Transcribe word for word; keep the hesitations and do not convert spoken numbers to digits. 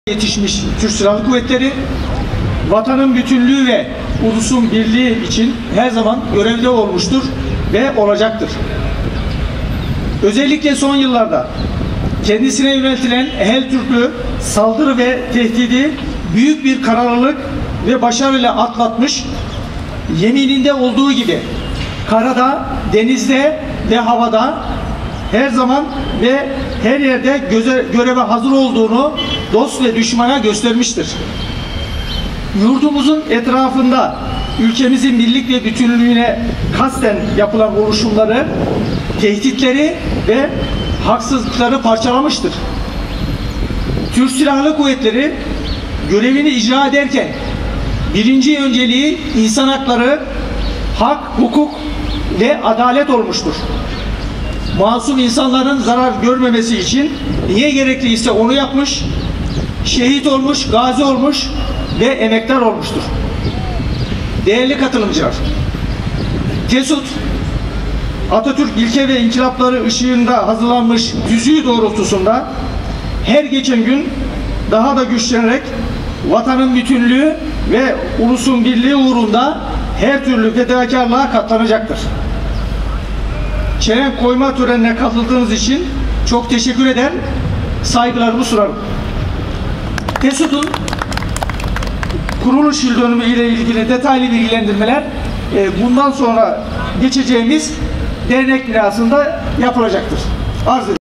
Yetişmiş Türk Silahlı Kuvvetleri, vatanın bütünlüğü ve ulusun birliği için her zaman görevli olmuştur ve olacaktır. Özellikle son yıllarda kendisine yöneltilen her türlü saldırı ve tehdidi büyük bir kararlılık ve başarıyla atlatmış, yemininde olduğu gibi karada, denizde ve havada her zaman ve her yerde göze, göreve hazır olduğunu dost ve düşmana göstermiştir. Yurdumuzun etrafında ülkemizin birlik ve bütünlüğüne kasten yapılan oluşumları, tehditleri ve haksızlıkları parçalamıştır. Türk Silahlı Kuvvetleri görevini icra ederken birinci önceliği insan hakları, hak, hukuk ve adalet olmuştur. Masum insanların zarar görmemesi için niye gerekliyse onu yapmış, şehit olmuş, gazi olmuş ve emektar olmuştur. Değerli katılımcılar, TESUT, Atatürk ilke ve inkılapları ışığında hazırlanmış tüzüğü doğrultusunda her geçen gün daha da güçlenerek vatanın bütünlüğü ve ulusun birliği uğrunda her türlü fedakarlığa katlanacaktır. Çelenk koyma törenine katıldığınız için çok teşekkür eder, saygılarımı sunarım. TESUT'un kuruluş yıl dönümü ile ilgili detaylı bilgilendirmeler bundan sonra geçeceğimiz dernek binasında yapılacaktır. Arz ederim.